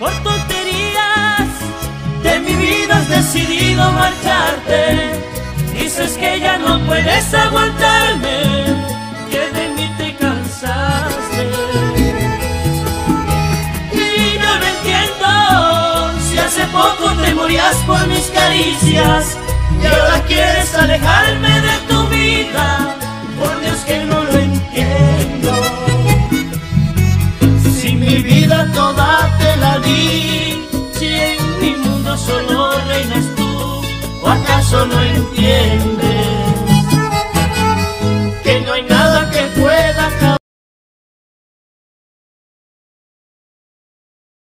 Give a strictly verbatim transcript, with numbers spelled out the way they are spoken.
por tonterías de mi vida has decidido marcharte. Dices que ya no puedes aguantarme, que de mí te cansaste. Y yo no entiendo, si hace poco te morías por mis caricias y ahora quieres alejarme de tu vida. Por Dios que no lo entiendo. Si mi vida toda te la di, si en mi mundo solo reinas tú, ¿o acaso no entiendes?